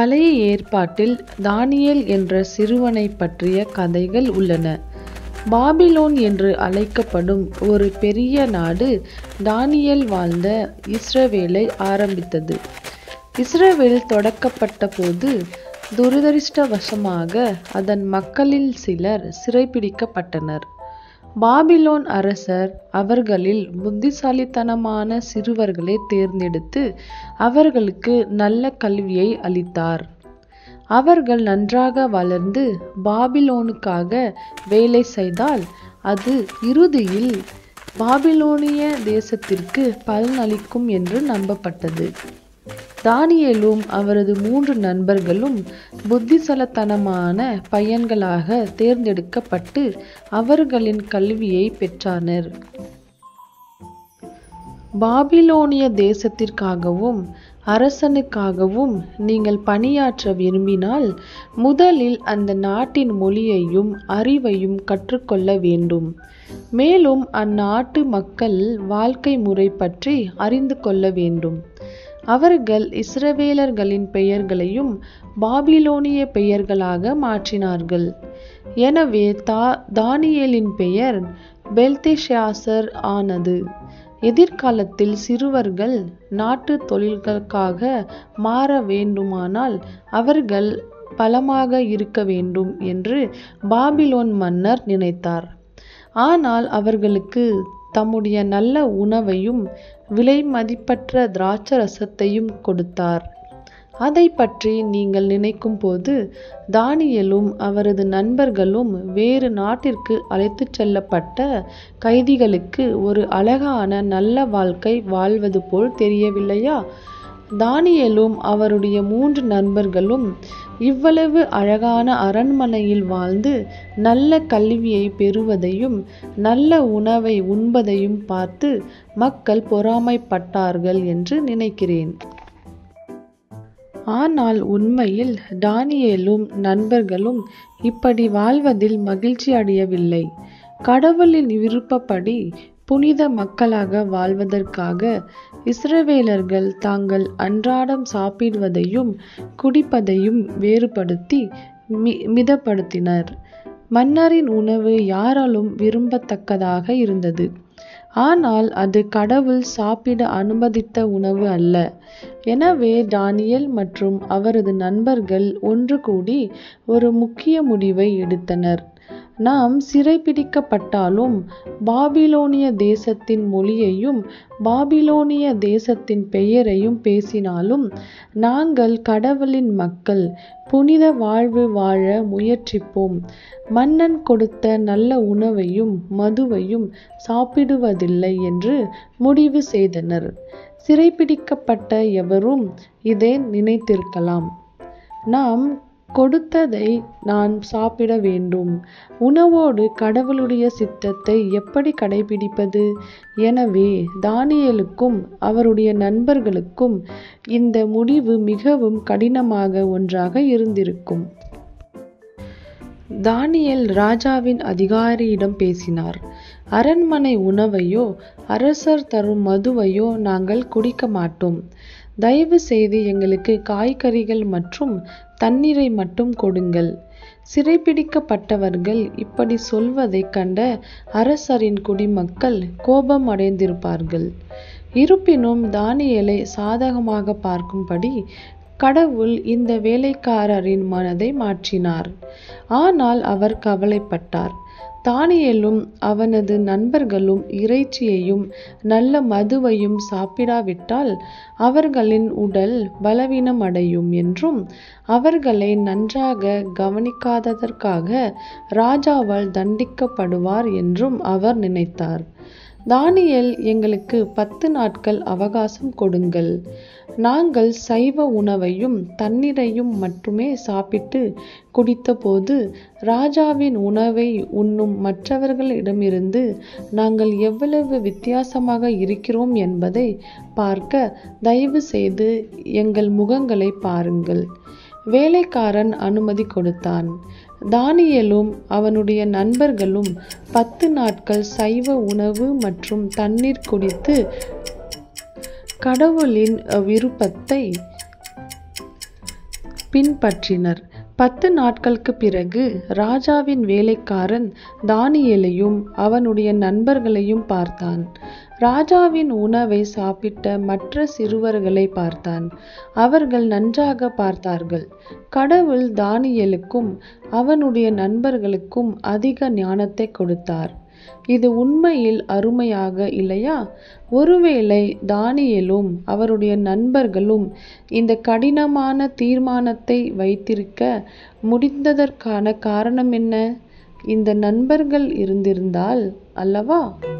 பழைய ஏற்பாட்டில் தானியேல் என்ற சிறுவனை பற்றிய கதைகள் உள்ளன. பாபிலோன் என்று அழைக்கப்படும் ஒரு பெரிய நாடு தானியேல் வாழ்ந்த இஸ்ரவேலை ஆரம்பித்தது. இஸ்ரவேல் தொடக்கப்பட்ட போது துரதிர்ஷ்டவசமாக அதன் மக்களில் சிலர் சிறைபிடிக்கப்பட்டனர். பாபிலோன் அரசர் அவர்களில் புத்திசாலித்தனமான சிறுவர்களை தேர்ந்தெடுத்து அவர்களுக்கு நல்ல கல்வியை அளித்தார். அவர்கள் நன்றாக வளர்ந்து பாபிலோனுக்காக வேலை செய்தால் அது இறுதியில் பாபிலோனிய தேசத்திற்கு பலனளிக்கும் என்று நம்பப்பட்டது. தானியேலும் அவரது 3 நண்பர்களும் புத்திசாலித்தனமான பையன்களாக தேர்ந்தெடுக்கப்பட்டு அவர்களின் கல்வியை பெற்றனர். பாபிலோனிய தேசத்திற்காகவும் அரசனுக்காகவும் நீங்கள் பணியாற்ற விரும்பினால் முதலில் அந்த நாட்டின் மொழியையும் அறிவையும் கற்றுக்கொள்ள வேண்டும். மேலும் அந்நாட்டு மக்கள் வாழ்க்கை முறை பற்றி அறிந்து கொள்ள வேண்டும். அவர்கள் இஸ்ரவேலர்களின் பெயர்களையும் பாபிலோனிய பெயர்களாக மாற்றினார்கள். எனவே தானியேலின் பெயர் பெல்தெஷாசர் ஆனது. எதிர்காலத்தில் சிறுவர்கள் நாட்டு தொழில்களுக்காக மாற வேண்டுமானால் அவர்கள் பலமாக இருக்க வேண்டும் என்று பாபிலோன் மன்னர் நினைத்தார். ஆனால் அவர்களுக்கு தம்முடைய நல்ல உணவையும் விலை மதிப்பற்ற திராட்சரசத்தையும் கொடுத்தார். அதை பற்றி நீங்கள் நினைக்கும் போது தானியேலும் அவரது நண்பர்களும் வேறு நாட்டிற்கு அழைத்துச் செல்லப்பட்ட கைதிகளுக்கு ஒரு அழகான நல்ல வாழ்க்கை வாழ்வது போல் தெரியவில்லையா? தானியேலும் அவருடைய 3 நண்பர்களும் இவ்வளவு அழகான அரண்மனையில் வாழ்ந்து நல்ல கல்வியை பெறுவதையும் நல்ல உணவை உண்பதையும் பார்த்து மக்கள் பொறாமைப்பட்டார்கள் என்று நினைக்கிறேன். ஆனால் உண்மையில் தானியேலும் நண்பர்களும் இப்படி வாழ்வதில் மகிழ்ச்சி அடையவில்லை. கடவுளின் விருப்பப்படி புனித மக்களாக வாழ்வதற்காக இஸ்ரவேலர்கள் தாங்கள் அன்றாடம் சாப்பிடுவதையும் குடிப்பதையும் வேறுபடுத்தி மிதப்படுத்தினர். மன்னரின் உணவு யாராலும் விரும்பத்தக்கதாக இருந்தது. ஆனால் அது கடவுள் சாப்பிட அனுமதித்த உணவு அல்ல. எனவே தானியேல் மற்றும் அவரது நண்பர்கள் ஒன்று கூடி ஒரு முக்கிய முடிவை எடுத்தனர். நாம் சிறைபிடிக்கப்பட்டாலும் பாபிலோனிய தேசத்தின் மொழியையும் பாபிலோனிய தேசத்தின் பெயரையும் பேசினாலும் நாங்கள் கடவுளின் மக்கள், புனித வாழ்வு வாழ முயற்சிப்போம். மன்னன் கொடுத்த நல்ல உணவையும் மதுவையும் சாப்பிடுவதில்லை என்று முடிவு செய்தனர். சிறைபிடிக்கப்பட்ட எவரும் இதை நினைத்திருக்கலாம். நாம் கொடுத்ததை நான் சாப்பிட வேண்டும். உணவோடு கடவுளுடைய சித்தத்தை எப்படி கடைபிடிப்பது? எனவே தானியேலுக்கும் அவருடைய நண்பர்களுக்கும் இந்த முடிவு மிகவும் கடினமாக ஒன்றாக இருந்திருக்கும். தானியேல் ராஜாவின் அதிகாரியிடம் பேசினார். அரண்மனை உணவையோ அரசர் தரும் மதுவையோ நாங்கள் குடிக்க மாட்டோம். தயவு செய்து எங்களுக்கு காய்கறிகள் மற்றும் தண்ணீரை மட்டும் கொடுங்கள். சிறைபிடிக்கப்பட்டவர்கள் இப்படி சொல்வதைக் கண்ட அரசரின் குடிமக்கள் கோபம் அடைந்திருப்பார்கள். இருப்பினும் தானியேலை சாதகமாக பார்க்கும்படி கடவுள் இந்த வேலைக்காரரின் மனதை மாற்றினார். ஆனால் அவர் கவலைப்பட்டார். தானியேலும் அவனது நண்பர்களும் இறைச்சியையும் நல்ல மதுவையும் சாப்பிடாவிட்டால் அவர்களின் உடல் பலவீனம் அடையும் என்றும் அவர்களை நன்றாக கவனிக்காததற்காக ராஜாவால் தண்டிக்கப்படுவார் என்றும் அவர் நினைத்தார். தானியேல், எங்களுக்கு 10 நாட்கள் அவகாசம் கொடுங்கள். நாங்கள் சைவ உணவையும் தண்ணீரையும் மட்டுமே சாப்பிட்டு குடித்தபோது ராஜாவின் உணவை உண்ணும் மற்றவர்களிடமிருந்து நாங்கள் எவ்வளவு வித்தியாசமாக இருக்கிறோம் என்பதை பார்க்க தயவு செய்து எங்கள் முகங்களை பாருங்கள். வேலைக்காரன் அனுமதி கொடுத்தான். தானியேலும் அவனுடைய நண்பர்களும் 10 நாட்கள் சைவ உணவு மற்றும் தண்ணீர் குடித்து கடவுளின் விருப்பத்தை பின்பற்றினர். 10 நாட்களுக்குப் பிறகு ராஜாவின் வேலைக்காரன் தானியேலையும் அவனுடைய நண்பர்களையும் பார்த்தான். ராஜாவின் உணவை சாப்பிட்ட மற்ற சிறுவர்களை பார்த்தான். அவர்கள் நன்றாக பார்த்தார்கள். கடவுள் தானியேலுக்கும் அவனுடைய நண்பர்களுக்கும் அதிக ஞானத்தை கொடுத்தார். இது உண்மையில் அருமையாக இல்லையா? ஒருவேளை தானியேலும் அவருடைய நண்பர்களும் இந்த கடினமான தீர்மானத்தை வைத்திருக்க முடிந்ததற்கான காரணம் என்ன? இந்த நண்பர்கள் இருந்திருந்தால் அல்லவா?